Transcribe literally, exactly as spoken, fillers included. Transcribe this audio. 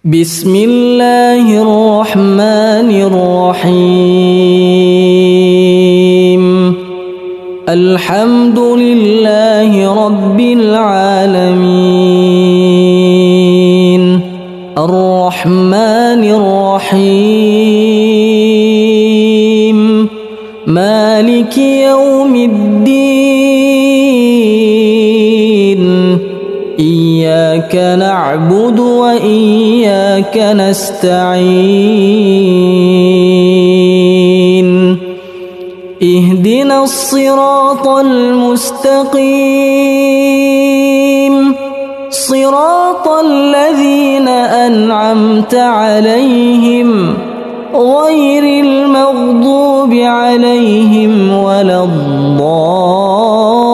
بسم الله الرحمن الرحيم. الحمد لله رب العالمين الرحمن الرحيم مالك يوم الدين. إياك نعبد وإياك نستعين. اهدنا الصراط المستقيم صراط الذين أنعمت عليهم غير المغضوب عليهم ولا الضالين.